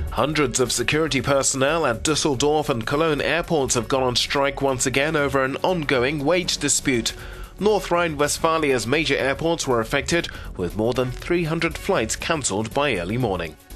Hundreds of security personnel at Düsseldorf and Cologne airports have gone on strike once again over an ongoing wage dispute. North Rhine-Westphalia's major airports were affected, with more than 300 flights cancelled by early morning.